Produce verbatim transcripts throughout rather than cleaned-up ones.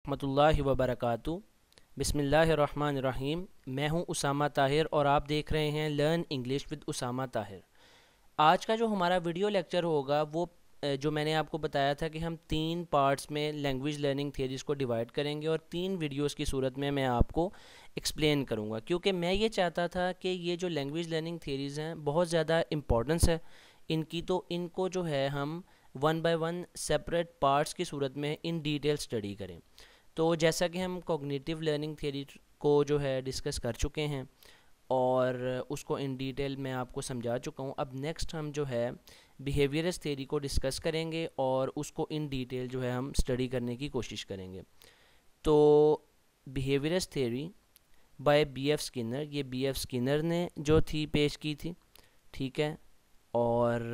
रहमतुल्लाहि व बरकातुहू। बिस्मिल्लाहिर्रहमानिर्रहीम। मैं हूं उसामा ताहिर और आप देख रहे हैं learn English with Usama Tahir. आज का जो हमारा वीडियो लेक्चर होगा वो अ, जो मैंने आपको बताया था कि हम तीन पार्ट्स में लैंग्वेज लर्निंग थियरीज़ को डिवाइड करेंगे और तीन वीडियोस की सूरत में मैं आपको एक्सप्लेन करूंगा, क्योंकि मैं ये चाहता था कि ये जो लैंग्वेज लर्निंग थियरीज़ हैं बहुत ज़्यादा इम्पोर्टेंस है इनकी, तो इनको जो है हम one by one separate parts की सूरत में इन डिटेल स्टडी करें। तो जैसा कि हम कॉग्निटिव लर्निंग थियरी को जो है डिस्कस कर चुके हैं और उसको इन डिटेल मैं आपको समझा चुका हूँ, अब नेक्स्ट हम जो है बिहेवियरस थियरी को डिस्कस करेंगे और उसको इन डिटेल जो है हम स्टडी करने की कोशिश करेंगे। तो behaviourist theory by B F Skinner, ये बी एफ स्किनर ने जो थी पेश की थी, ठीक है। और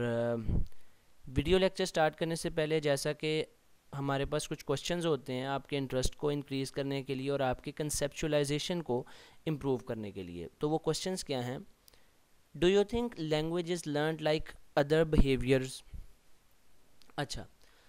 वीडियो लेक्चर स्टार्ट करने से पहले जैसा कि हमारे पास कुछ क्वेश्चंस होते हैं आपके इंटरेस्ट को इंक्रीज़ करने के लिए और आपके कंसेप्चुलाइजेशन को इम्प्रूव करने के लिए, तो वो क्वेश्चंस क्या हैं? Do you think language is learned like other behaviours? अच्छा,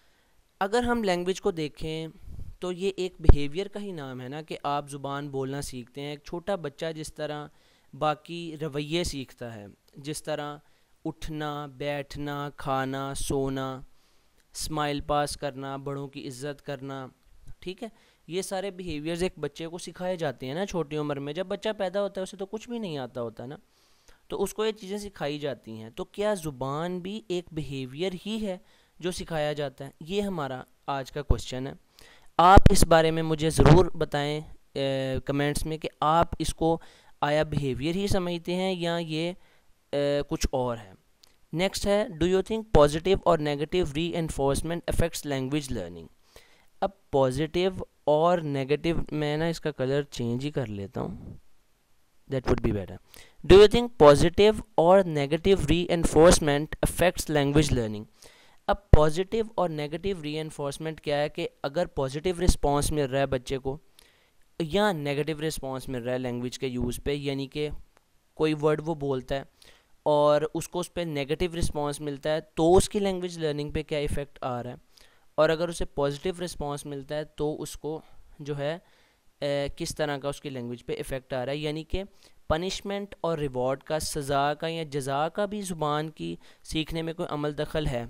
अगर हम लैंग्वेज को देखें तो ये एक बिहेवियर का ही नाम है ना, कि आप ज़ुबान बोलना सीखते हैं। एक छोटा बच्चा जिस तरह बाकी रवैये सीखता है, जिस तरह उठना, बैठना, खाना, सोना, स्माइल पास करना, बड़ों की इज़्ज़त करना, ठीक है, ये सारे बिहेवियर्स एक बच्चे को सिखाए जाते हैं ना छोटी उम्र में। जब बच्चा पैदा होता है उसे तो कुछ भी नहीं आता होता ना, तो उसको ये चीज़ें सिखाई जाती हैं। तो क्या ज़ुबान भी एक बिहेवियर ही है जो सिखाया जाता है? ये हमारा आज का क्वेश्चन है। आप इस बारे में मुझे ज़रूर बताएं कमेंट्स में कि आप इसको आया बिहेवियर ही समझते हैं या ये ए, कुछ और है। नेक्स्ट है, डू यू थिंक पॉजिटिव और negative reinforcement affects language learning? अब पॉजिटिव और नेगेटिव, मैं ना इसका कलर चेंज ही कर लेता हूँ, that would be better. Do you think positive और negative reinforcement affects language learning? अब पॉजिटिव और नेगेटिव री एनफोर्समेंट क्या है कि अगर पॉजिटिव रिस्पॉन्स मिल रहा है बच्चे को या नेगेटिव रिस्पॉन्स मिल रहा है लैंग्वेज के यूज़ पे, यानी कि कोई वर्ड वो बोलता है और उसको उस पर नेगेटिव रिस्पॉन्स मिलता है, तो उसकी लैंग्वेज लर्निंग पे क्या इफ़ेक्ट आ रहा है। और अगर उसे पॉजिटिव रिस्पॉन्स मिलता है तो उसको जो है ए, किस तरह का उसकी लैंग्वेज पे इफ़ेक्ट आ रहा है। यानी कि पनिशमेंट और रिवॉर्ड का, सज़ा का या जज़ा का भी ज़ुबान की सीखने में कोई अमल दखल है,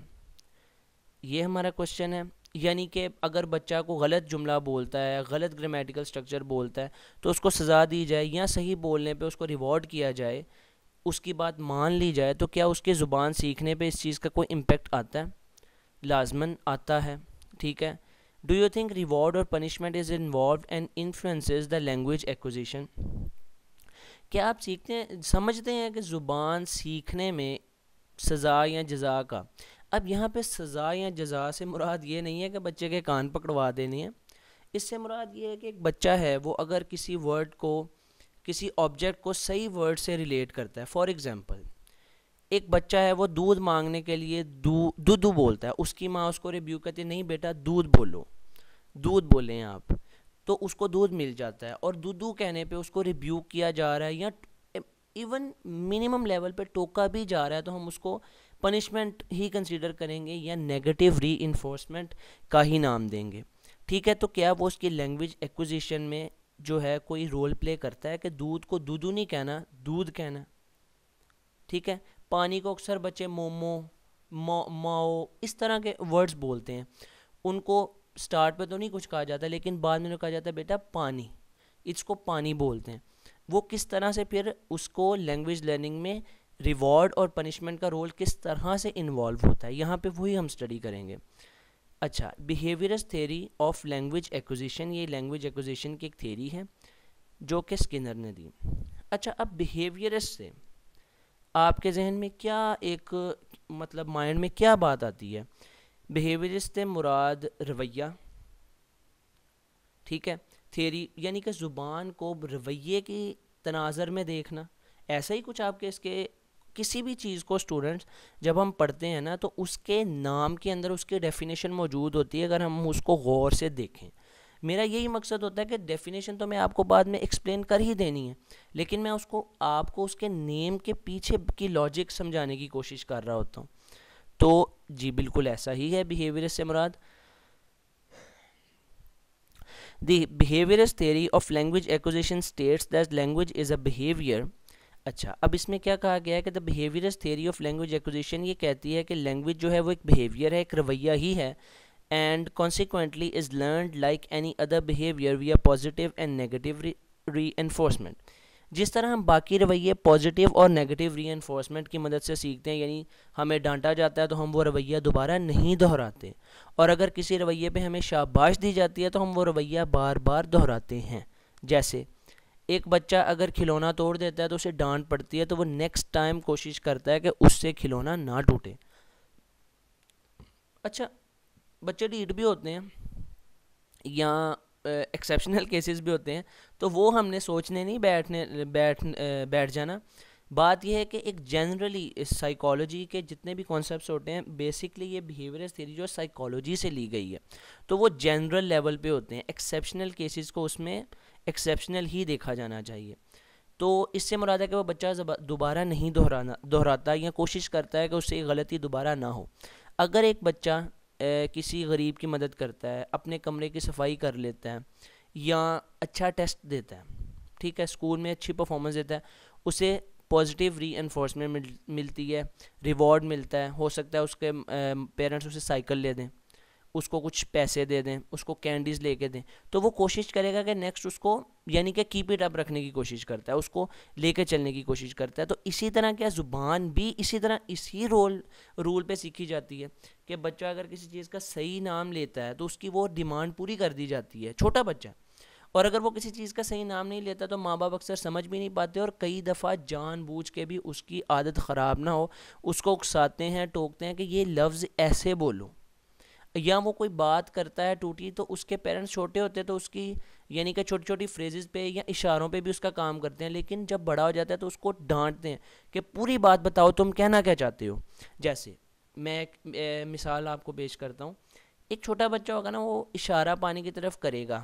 ये हमारा क्वेश्चन है। यानी कि अगर बच्चा को गलत जुमला बोलता है, गलत ग्रामेटिकल स्ट्रक्चर बोलता है, तो उसको सज़ा दी जाए या सही बोलने पे उसको रिवॉर्ड किया जाए, उसकी बात मान ली जाए, तो क्या उसके ज़ुबान सीखने पे इस चीज़ का कोई इम्पेक्ट आता है? लाजमन आता है, ठीक है। डू यू थिंक रिवॉर्ड और punishment is involve and influences the language acquisition? क्या आप सीखते हैं, समझते हैं कि ज़ुबान सीखने में सज़ा या जज़ा का, अब यहाँ पे सज़ा या जज़ा से मुराद ये नहीं है कि बच्चे के कान पकड़वा देने हैं। इससे मुराद ये है कि एक बच्चा है वो अगर किसी वर्ड को, किसी ऑब्जेक्ट को सही वर्ड से रिलेट करता है। फॉर एग्ज़ाम्पल, एक बच्चा है वो दूध मांगने के लिए दू दूधू बोलता है, उसकी माँ उसको रिव्यू कहती है नहीं बेटा दूध बोलो, दूध बोलें आप, तो उसको दूध मिल जाता है। और दूधू कहने पे उसको रिव्यू किया जा रहा है या इवन मिनिमम लेवल पे टोका भी जा रहा है, तो हम उसको पनिशमेंट ही कंसीडर करेंगे या नेगेटिव री इन्फोर्समेंट का ही नाम देंगे, ठीक है। तो क्या वो उसकी लैंग्वेज एक्विजिशन में जो है कोई रोल प्ले करता है कि दूध को दूधू नहीं कहना, दूध कहना, ठीक है। पानी को अक्सर बच्चे मोमो, मो माओ इस तरह के वर्ड्स बोलते हैं, उनको स्टार्ट पे तो नहीं कुछ कहा जाता लेकिन बाद में कहा जाता है बेटा पानी, इसको पानी बोलते हैं। वो किस तरह से फिर उसको लैंग्वेज लर्निंग में रिवॉर्ड और पनिशमेंट का रोल किस तरह से इन्वॉल्व होता है, यहाँ पे वही हम स्टडी करेंगे। अच्छा, behaviourist theory of language acquisition, ये लैंग्वेज एक्विजिशन की एक थ्योरी है जो कि स्किनर ने दी। अच्छा, अब बिहेवियरस से आपके जहन में क्या एक, मतलब माइंड में क्या बात आती है? बिहेवियरस से मुराद रवैया, ठीक है, थ्योरी यानी कि ज़ुबान को रवैये की तनाज़र में देखना, ऐसा ही कुछ आपके इसके किसी भी चीज़ को स्टूडेंट्स जब हम पढ़ते हैं ना तो उसके नाम के अंदर उसकी डेफिनेशन मौजूद होती है, अगर हम उसको गौर से देखें। मेरा यही मकसद होता है कि डेफिनेशन तो मैं आपको बाद में एक्सप्लेन कर ही देनी है, लेकिन मैं उसको आपको उसके नेम के पीछे की लॉजिक समझाने की कोशिश कर रहा होता हूँ। तो जी बिल्कुल ऐसा ही है बिहेवियर से मुराद। The behaviourist theory of language acquisition states that language is a behaviour. अच्छा, अब इसमें क्या कहा गया है कि the behaviourist theory of language acquisition ये कहती है कि लैंग्वेज जो है वो एक बिहेवियर है, एक रवैया ही है, and consequently is learned like any other behaviour we are positive and negative reinforcement. जिस तरह हम बाकी रवैये पॉजिटिव और नेगेटिव री एनफोर्समेंट की मदद से सीखते हैं, यानी हमें डांटा जाता है तो हम वो रवैया दोबारा नहीं दोहराते, और अगर किसी रवैये पे हमें शाबाश दी जाती है तो हम वो रवैया बार बार दोहराते हैं। जैसे एक बच्चा अगर खिलौना तोड़ देता है तो उसे डांट पड़ती है, तो वो नेक्स्ट टाइम कोशिश करता है कि उससे खिलौना ना टूटे। अच्छा, बच्चे ढीठ भी होते हैं या एक्सेप्शनल केसेस भी होते हैं, तो वो हमने सोचने नहीं बैठने बैठ बैठ जाना। बात यह है कि एक जनरली साइकोलॉजी के जितने भी कॉन्सेप्ट्स होते हैं, बेसिकली ये बिहेवियरल थ्योरी जो साइकोलॉजी से ली गई है, तो वो जनरल लेवल पे होते हैं। एक्सेप्शनल केसेस को उसमें एक्सेप्शनल ही देखा जाना चाहिए। तो इससे मुराद है कि वो बच्चा दोबारा नहीं दोहराना दोहराता या कोशिश करता है कि उससे ये गलती दोबारा ना हो। अगर एक बच्चा ए, किसी गरीब की मदद करता है, अपने कमरे की सफाई कर लेता है, या अच्छा टेस्ट देता है, ठीक है, स्कूल में अच्छी परफॉर्मेंस देता है, उसे पॉजिटिव री एनफोर्समेंट मिल, मिलती है, रिवॉर्ड मिलता है। हो सकता है उसके पेरेंट्स उसे साइकिल ले दें, उसको कुछ पैसे दे दें, उसको कैंडीज़ लेके दें, तो वो कोशिश करेगा कि नेक्स्ट उसको, यानी कि कीप इट अप रखने की कोशिश करता है, उसको लेके चलने की कोशिश करता है। तो इसी तरह क्या ज़ुबान भी इसी तरह इसी रोल रूल पे सीखी जाती है कि बच्चा अगर किसी चीज़ का सही नाम लेता है तो उसकी वो डिमांड पूरी कर दी जाती है, छोटा बच्चा। और अगर वो किसी चीज़ का सही नाम नहीं लेता तो माँ बाप अक्सर समझ भी नहीं पाते, और कई दफ़ा जानबूझ के भी उसकी आदत ख़राब ना हो उसको उकसाते हैं, टोकते हैं कि ये लफ्ज़ ऐसे बोलो। या वो कोई बात करता है टूटी, तो उसके पेरेंट्स छोटे होते हैं तो उसकी यानी कि छोटी छोटी फ्रेजेस पे या इशारों पे भी उसका काम करते हैं, लेकिन जब बड़ा हो जाता है तो उसको डांटते हैं कि पूरी बात बताओ, तुम कहना क्या चाहते हो। जैसे मैं एक ए, मिसाल आपको पेश करता हूँ। एक छोटा बच्चा होगा ना, वो इशारा पानी की तरफ करेगा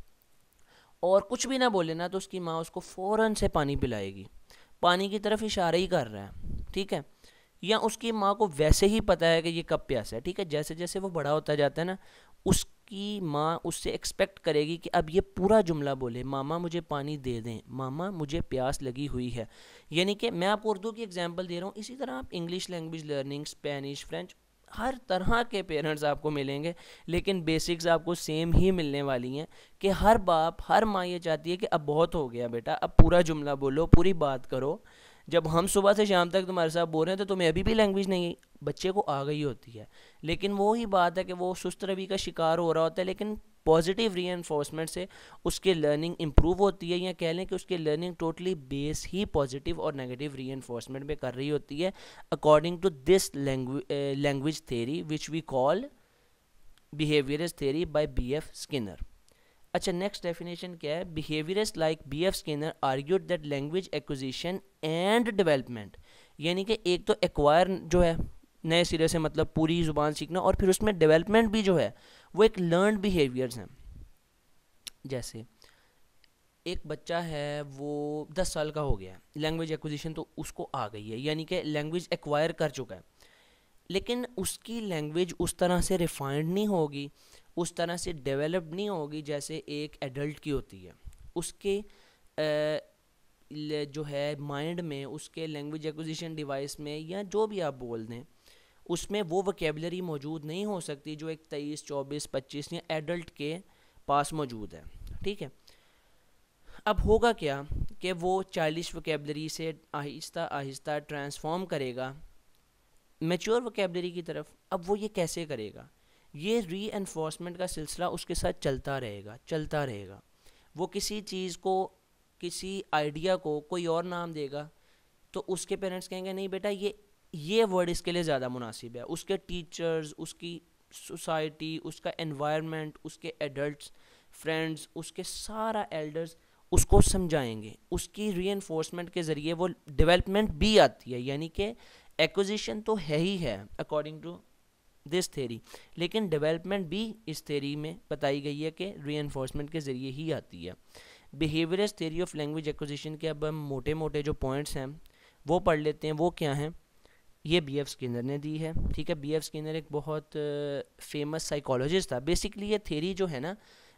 और कुछ भी ना बोले ना, तो उसकी माँ उसको फ़ौरन से पानी पिलाएगी, पानी की तरफ इशारा ही कर रहा है, ठीक है। या उसकी माँ को वैसे ही पता है कि ये कब प्यासा है, ठीक है। जैसे जैसे वो बड़ा होता जाता है ना, उसकी माँ उससे एक्सपेक्ट करेगी कि अब ये पूरा जुमला बोले, मामा मुझे पानी दे दें, मामा मुझे प्यास लगी हुई है। यानी कि मैं आपको उर्दू की एग्जांपल दे रहा हूँ, इसी तरह आप English language learning, Spanish, French, हर तरह के पेरेंट्स आपको मिलेंगे, लेकिन बेसिक्स आपको सेम ही मिलने वाली हैं कि हर बाप, हर माँ ये चाहती है कि अब बहुत हो गया बेटा, अब पूरा जुमला बोलो, पूरी बात करो। जब हम सुबह से शाम तक तुम्हारे साथ बोल रहे हैं तो तुम्हें अभी भी लैंग्वेज नहीं, बच्चे को आ गई होती है, लेकिन वो ही बात है कि वो सुस्त रवि का शिकार हो रहा होता है। लेकिन पॉजिटिव री एनफोर्समेंट से उसके लर्निंग इम्प्रूव होती है, या कह लें कि उसकी लर्निंग टोटली बेस ही पॉजिटिव और नेगेटिव री एनफोर्समेंट पे कर रही होती है, according to this language theory which we call behaviourist theory by B F Skinner. अच्छा, नेक्स्ट डेफिनेशन क्या है? Behaviourist like B F Skinner argued that language acquisition and development, यानी कि एक तो एक्वायर जो है नए सिरे से, मतलब पूरी ज़ुबान सीखना, और फिर उसमें डेवलपमेंट भी जो है वो एक लर्नड बिहेवियर्स हैं। जैसे एक बच्चा है, वो दस साल का हो गया है, लैंग्वेज एक्विजिशन तो उसको आ गई है, यानी कि लैंग्वेज एक्वायर कर चुका है, लेकिन उसकी लैंग्वेज उस तरह से रिफाइंड नहीं होगी, उस तरह से डेवलप नहीं होगी जैसे एक एडल्ट की होती है। उसके आ, जो है माइंड में, उसके लैंग्वेज एक्विजिशन डिवाइस में, या जो भी आप बोल दें, उसमें वो वोकेबलरी मौजूद नहीं हो सकती जो एक तेईस, चौबीस, पच्चीस या एडल्ट के पास मौजूद है, ठीक है। अब होगा क्या कि वो चाइल्डिश वोकेबलरी से आहिस्ता आहिस्ता ट्रांसफॉर्म करेगा मैच्योर वोकेबलरी की तरफ। अब वो ये कैसे करेगा? ये री एनफोर्समेंट का सिलसिला उसके साथ चलता रहेगा चलता रहेगा वो किसी चीज़ को, किसी आइडिया को कोई और नाम देगा, तो उसके पेरेंट्स कहेंगे नहीं बेटा, ये ये वर्ड इसके लिए ज़्यादा मुनासिब है। उसके टीचर्स, उसकी सोसाइटी, उसका एनवायरनमेंट, उसके एडल्ट्स, फ्रेंड्स, उसके सारा एल्डर्स उसको समझाएंगे। उसकी री एनफोर्समेंट के ज़रिए वो डेवलपमेंट भी आती है, यानी कि एक्विजिशन तो है ही है अकॉर्डिंग टू दिस थेरी, लेकिन डेवलपमेंट भी इस थेरी में बताई गई है कि री एनफोर्समेंट के ज़रिए ही आती है। Behaviourist theory of language acquisition के अब हम मोटे मोटे जो पॉइंट्स हैं वो पढ़ लेते हैं। वो क्या हैं? ये बी एफ स्किनर ने दी है, ठीक है। बी एफ स्किनर एक बहुत फेमस साइकोलॉजिस्ट था। बेसिकली ये थेरी जो है ना,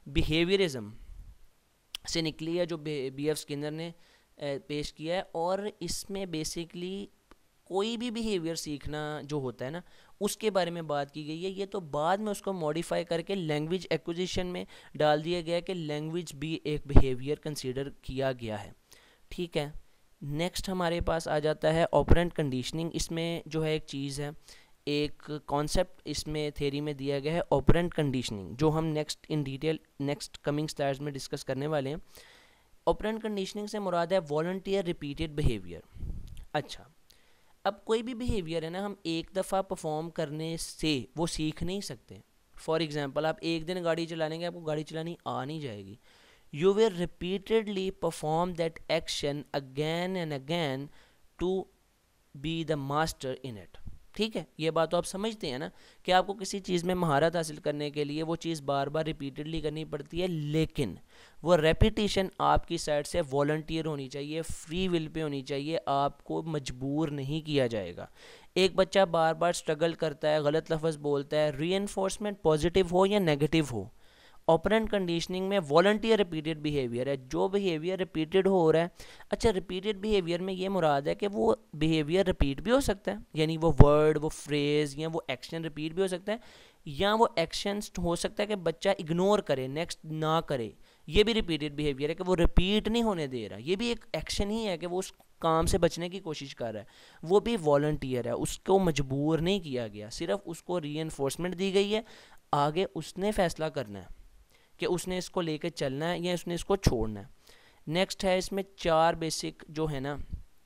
बिहेवियरिज्म से निकली है, जो बी एफ स्किनर ने पेश किया है। और इसमें बेसिकली कोई भी बिहेवियर सीखना जो होता है ना, उसके बारे में बात की गई है। ये तो बाद में उसको मॉडिफाई करके लैंग्वेज एक्विजिशन में डाल दिया गया कि लैंग्वेज भी एक बिहेवियर कंसीडर किया गया है, ठीक है। नेक्स्ट हमारे पास आ जाता है ऑपरेंट कंडीशनिंग। इसमें जो है एक चीज़ है, एक कॉन्सेप्ट इसमें थ्योरी में दिया गया है ऑपरेंट कंडीशनिंग, जो हम next in detail next coming slides में डिस्कस करने वाले हैं। ऑपरेंट कंडीशनिंग से मुराद है वॉलंटियर रिपीटेड बिहेवियर। अच्छा, अब कोई भी बिहेवियर है ना, हम एक दफ़ा परफॉर्म करने से वो सीख नहीं सकते। फॉर एग्जांपल, आप एक दिन गाड़ी चला लेंगे, आपको गाड़ी चलानी आ नहीं जाएगी। You will repeatedly perform that action again and again to be the master in it, ठीक है। ये बात तो आप समझते हैं ना कि आपको किसी चीज़ में महारत हासिल करने के लिए वो चीज़ बार बार रिपीटेडली करनी पड़ती है, लेकिन वो रेपिटेशन आपकी साइड से वॉलंटियर होनी चाहिए, फ्री विल पे होनी चाहिए, आपको मजबूर नहीं किया जाएगा। एक बच्चा बार बार स्ट्रगल करता है, गलत लफ्ज़ बोलता है, रीइंफोर्समेंट पॉजिटिव हो या नेगेटिव हो, ऑपरेंट कंडीशनिंग में वॉलंटियर रिपीटेड बिहेवियर है, जो बिहेवियर रिपीटेड हो रहा है। अच्छा, रिपीटेड बिहेवियर में ये मुराद है कि वो बिहेवियर रिपीट भी हो सकता है, यानी वो वर्ड, वो फ्रेज़ या वो एक्शन रिपीट भी हो सकता है, या वो एक्शन हो सकता है कि बच्चा इग्नोर करे, नेक्स्ट ना करे। ये भी रिपीटेड बिहेवियर है कि वो रिपीट नहीं होने दे रहा, ये भी एक एक्शन ही है कि वो उस काम से बचने की कोशिश कर रहा है, वो भी वॉलंटियर है, उसको मजबूर नहीं किया गया, सिर्फ उसको रीइंफोर्समेंट दी गई है। आगे उसने फैसला करना है कि उसने इसको लेकर चलना है या उसने इसको छोड़ना है। नेक्स्ट है, इसमें चार बेसिक जो है ना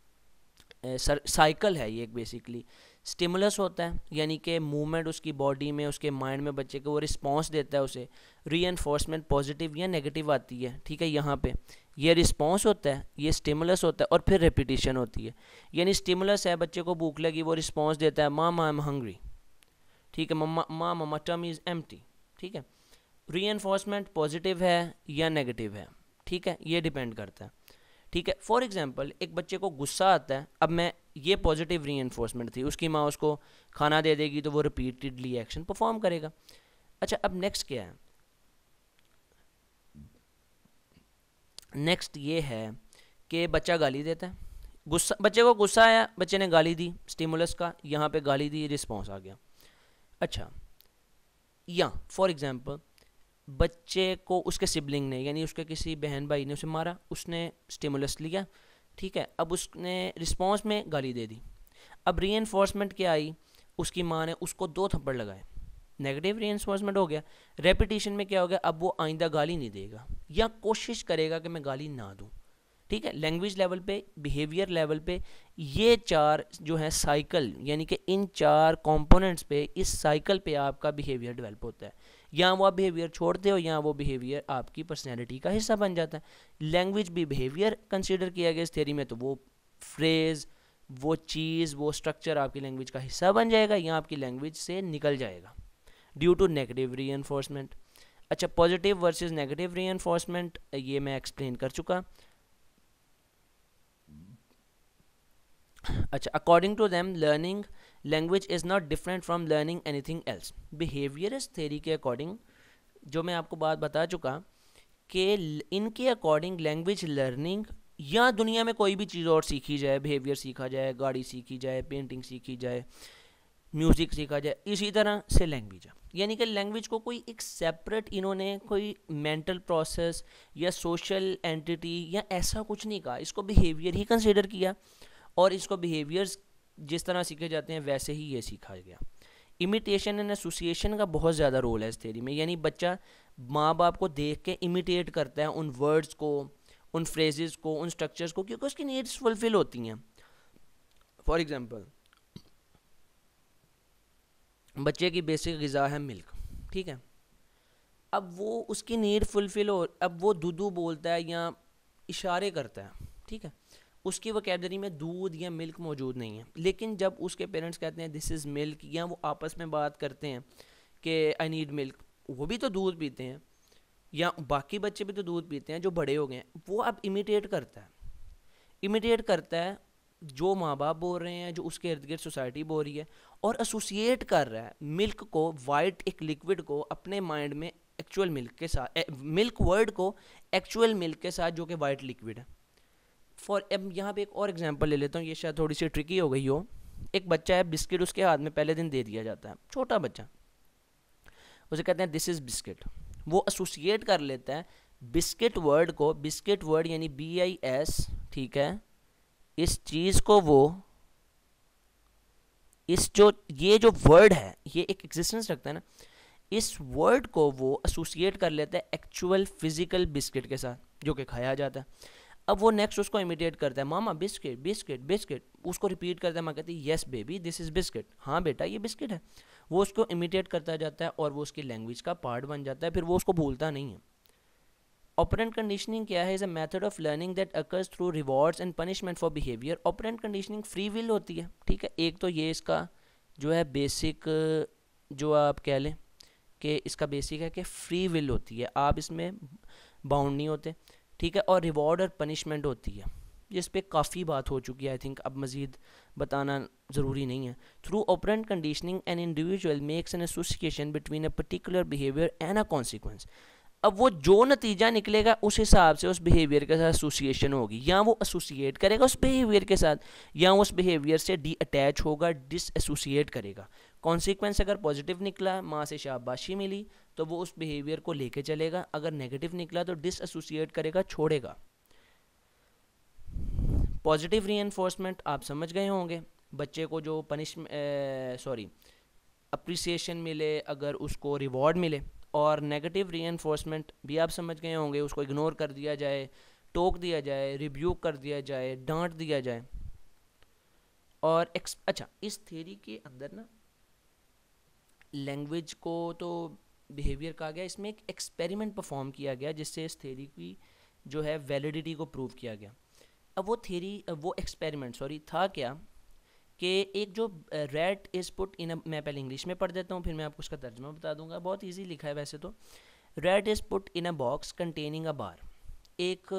साइकिल है। ये एक बेसिकली स्टिमुलस होता है, यानी कि मूवमेंट उसकी बॉडी में, उसके माइंड में बच्चे को वो रिस्पॉन्स देता है, उसे रीइंफोर्समेंट पॉजिटिव या नेगेटिव आती है, ठीक है। यहाँ पे ये रिस्पॉन्स होता है, ये स्टिमुलस होता है, और फिर रेपिटेशन होती है। यानी स्टिमुलस है, बच्चे को भूख लगी, वो रिस्पॉन्स देता है मामा आई एम हंग्री, ठीक है, मम्मा माँ मम्मा टम इज़ एम्प्टी, ठीक है। रीइंफोर्समेंट पॉजिटिव है या नेगेटिव है, ठीक है, ये डिपेंड करता है, ठीक है। फॉर एग्जांपल, एक बच्चे को गुस्सा आता है, अब मैं ये पॉजिटिव रीइंफोर्समेंट थी, उसकी माँ उसको खाना दे देगी तो वो रिपीटेडली एक्शन परफॉर्म करेगा। अच्छा, अब नेक्स्ट क्या है, नेक्स्ट ये है कि बच्चा गाली देता है, गुस्सा, बच्चे को गुस्सा आया, बच्चे ने गाली दी, स्टिमुलस का यहाँ पे गाली दी, रिस्पॉन्स आ गया। अच्छा, या फॉर एग्जांपल बच्चे को उसके सिबलिंग ने, यानी उसके किसी बहन भाई ने उसे मारा, उसने स्टिमुलस लिया, ठीक है, अब उसने रिस्पॉन्स में गाली दे दी। अब रीइंफोर्समेंट क्या आई, उसकी माँ ने उसको दो थप्पड़ लगाए, नेगेटिव रीइंफोर्समेंट हो गया। रेपिटेशन में क्या हो गया, अब वो आइंदा गाली नहीं देगा या कोशिश करेगा कि मैं गाली ना दूँ, ठीक है। लैंग्वेज लेवल पे, बिहेवियर लेवल पे, ये चार जो है साइकिल, यानी कि इन चार कंपोनेंट्स पे, इस साइकिल पे आपका बिहेवियर डेवलप होता है। या वो आप बिहेवियर छोड़ते हो या वो बिहेवियर आपकी पर्सनैलिटी का हिस्सा बन जाता है। लैंग्वेज भी बिहेवियर कंसिडर किया गया इस थ्योरी में, तो वो फ्रेज़, वो चीज़, वो स्ट्रक्चर आपकी लैंग्वेज का हिस्सा बन जाएगा या आपकी लैंग्वेज से निकल जाएगा ड्यू टू नेगेटिव रीइंफोर्समेंट। अच्छा, पॉजिटिव वर्सेस नेगेटिव रीइंफोर्समेंट ये मैं एक्सप्लेन कर चुका। अच्छा, according to them learning language is not different from learning anything else. Behaviourist theory के अकॉर्डिंग, जो मैं आपको बात बता चुका कि इनके अकॉर्डिंग लैंग्वेज लर्निंग या दुनिया में कोई भी चीज़ और सीखी जाए, बिहेवियर सीखा जाए, गाड़ी सीखी जाए, पेंटिंग सीखी जाए, म्यूज़िक सीखा जाए, इसी तरह से लैंग्वेज है। यानी कि लैंग्वेज को कोई एक सेपरेट इन्होंने कोई मेंटल प्रोसेस या सोशल एंटिटी या ऐसा कुछ नहीं कहा, इसको बिहेवियर ही कंसिडर किया और इसको बिहेवियर्स जिस तरह सीखे जाते हैं वैसे ही ये सीखा गया। इमिटेशन एंड एसोसिएशन का बहुत ज़्यादा रोल है इस थ्योरी में, यानी बच्चा माँ बाप को देख के इमिटेट करता है उन वर्ड्स को, उन फ्रेजेस को, उन स्ट्रक्चर्स को, क्योंकि उसकी नीड्स फुलफिल होती हैं। फॉर एग्जांपल, बच्चे की बेसिक ग़िज़ा है मिल्क, ठीक है, अब वो उसकी नीड फुलफिल हो, अब वो दूधू बोलता है या इशारे करता है, ठीक है, उसकी वोकैबुलरी में दूध या मिल्क मौजूद नहीं है, लेकिन जब उसके पेरेंट्स कहते हैं दिस इज़ मिल्क, या वो आपस में बात करते हैं कि आई नीड मिल्क, वो भी तो दूध पीते हैं, या बाकी बच्चे भी तो दूध पीते हैं जो बड़े हो गए हैं, वो अब इमिटेट करता है, इमिटेट करता है जो माँ बाप बोल रहे हैं, जो उसके इर्द गिर्द सोसाइटी बोल रही है, और एसोसिएट कर रहा है मिल्क को, वाइट एक लिक्विड को अपने माइंड में एक्चुअल मिल्क के साथ, मिल्क वर्ड को एक्चुअल मिल्क के साथ जो कि वाइट लिक्विड है। फॉर अब यहाँ पे एक और एग्जांपल ले लेता हूँ, ये शायद थोड़ी सी ट्रिकी हो गई हो। एक बच्चा है, बिस्किट उसके हाथ में पहले दिन दे दिया जाता है, छोटा बच्चा, उसे कहते हैं दिस इज़ बिस्किट। वो एसोसिएट कर लेता है बिस्किट वर्ड को, बिस्किट वर्ड यानी बी आई एस, ठीक है, इस चीज़ को वो, इस जो ये जो वर्ड है ये एक एग्जिस्टेंस रखता है ना, इस वर्ड को वो एसोसिएट कर लेता है एक्चुअल फिजिकल बिस्किट के साथ जो कि खाया जाता है। अब वो नेक्स्ट उसको इमिटेट करता है, मामा बिस्किट बिस्किट बिस्किट, उसको रिपीट करता है, माँ कहती है yes baby this is biscuit, हाँ बेटा ये बिस्किट है। वो उसको इमिटेट करता जाता है और वो उसकी लैंग्वेज का पार्ट बन जाता है, फिर वो उसको भूलता नहीं है। ऑपरेंट कंडीशनिंग क्या है? Is a method of learning that occurs through rewards and punishment for behaviour. Operant conditioning free will होती है, ठीक है। एक तो ये इसका जो है बेसिक, जो आप कह लें कि इसका बेसिक है कि फ्री विल होती है, आप इसमें बाउंड नहीं होते, ठीक है। और रिवॉर्ड और पनिशमेंट होती है, जिस पे काफ़ी बात हो चुकी है, आई थिंक अब मज़ीद बताना ज़रूरी नहीं है। Through operant conditioning an individual makes an association between a particular behaviour and a consequence. अब वो जो नतीजा निकलेगा उस हिसाब से उस बिहेवियर के साथ एसोसिएशन होगी, या वो एसोसिएट करेगा उस बिहेवियर के साथ, या उस बिहेवियर से डी अटैच होगा, डिस एसोसिएट करेगा। कॉन्सिक्वेंस अगर पॉजिटिव निकला, माँ से शाबाशी मिली, तो वो उस बिहेवियर को लेके चलेगा, अगर नेगेटिव निकला तो डिस एसोसिएट करेगा, छोड़ेगा। पॉजिटिव रीइंफोर्समेंट आप समझ गए होंगे, बच्चे को जो पनिश सॉरी अप्रिसिएशन मिले, अगर उसको रिवॉर्ड मिले। और नेगेटिव रीइंफोर्समेंट भी आप समझ गए होंगे, उसको इग्नोर कर दिया जाए, टोक दिया जाए, रिव्यू कर दिया जाए, डांट दिया जाए। और एक्स अच्छा, इस थ्योरी के अंदर ना लैंग्वेज को तो बिहेवियर कहा गया, इसमें एक एक्सपेरिमेंट परफॉर्म किया गया जिससे इस थ्योरी की जो है वैलिडिटी को प्रूव किया गया। अब वो थ्योरी, वो एक्सपेरिमेंट सॉरी था क्या कि एक जो रैट इज़ पुट इन, मैं पहले इंग्लिश में पढ़ देता हूँ फिर मैं आपको उसका तर्जुमा बता दूंगा, बहुत इजी लिखा है वैसे तो। Rat is put in a box containing a bar. एक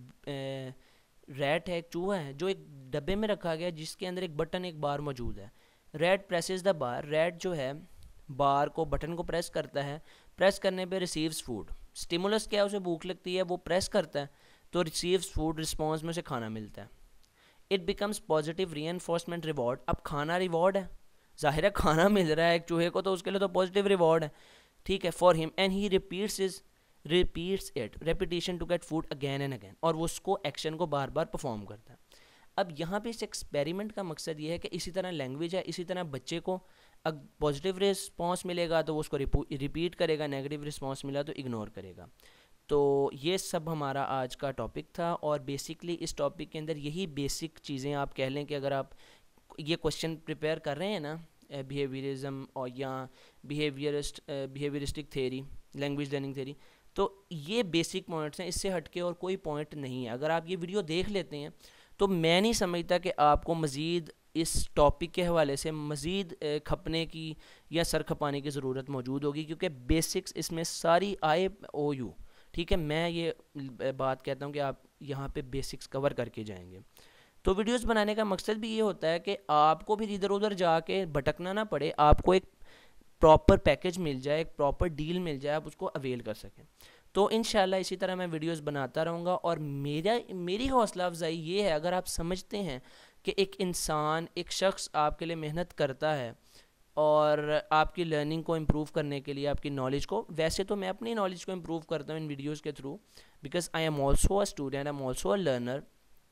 रैट है, एक चूहा है जो एक डब्बे में रखा गया जिसके अंदर एक बटन, एक बार मौजूद है। Rat presses the bar, rat जो है बार को, बटन को प्रेस करता है, प्रेस करने पे रिसीव्स फूड। स्टिमुलस क्या है, उसे भूख लगती है, वो प्रेस करता है तो रिसीव्स फूड, रिस्पॉन्स में उसे खाना मिलता है। It becomes positive reinforcement reward. अब खाना रिवॉर्ड है, जाहिर है खाना मिल रहा है एक चूहे को तो उसके लिए तो पॉजिटिव रिवॉर्ड है, ठीक है, for him, and he repeats is repeats it repetition to get food again and again, और वो उसको एक्शन को बार बार परफॉर्म करता है। अब यहाँ पे इस एक्सपेरिमेंट का मकसद ये है कि इसी तरह लैंग्वेज है, इसी तरह बच्चे को अगर पॉजिटिव रिस्पॉन्स मिलेगा तो वो उसको रिपीट करेगा, नेगेटिव रिस्पॉन्स मिला तो इग्नोर करेगा। तो ये सब हमारा आज का टॉपिक था, और बेसिकली इस टॉपिक के अंदर यही बेसिक चीज़ें आप कह लें कि अगर आप ये क्वेश्चन प्रिपेयर कर रहे हैं ना, बिहेवियरिज्म और या behaviourist behaviouristic theory, language learning theory, तो ये बेसिक पॉइंट्स हैं, इससे हटके और कोई पॉइंट नहीं है। अगर आप ये वीडियो देख लेते हैं तो मैं नहीं समझता कि आपको मज़ीद इस टॉपिक के हवाले से मज़ीद खपने की या सर खपाने की ज़रूरत मौजूद होगी, क्योंकि बेसिक्स इसमें सारी आई ओ यू, ठीक है, मैं ये बात कहता हूँ कि आप यहाँ पे बेसिक्स कवर करके जाएंगे। तो वीडियोस बनाने का मकसद भी ये होता है कि आपको भी इधर उधर जाके भटकना ना पड़े, आपको एक प्रॉपर पैकेज मिल जाए, एक प्रॉपर डील मिल जाए, आप उसको अवेल कर सकें। तो इंशाल्लाह इसी तरह मैं वीडियोस बनाता रहूँगा। और मेरा मेरी हौसला अफजाई ये है, अगर आप समझते हैं कि एक इंसान, एक शख्स आपके लिए मेहनत करता है और आपकी लर्निंग को इम्प्रूव करने के लिए, आपकी नॉलेज को, वैसे तो मैं अपनी नॉलेज को इम्प्रूव करता हूँ इन वीडियोज़ के through, because I am also a student, I am also a learner.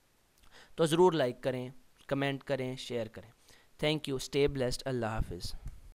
तो ज़रूर लाइक करें, कमेंट करें, शेयर करें। थैंक यू, स्टे ब्लेस्ड, अल्लाह हाफिज़।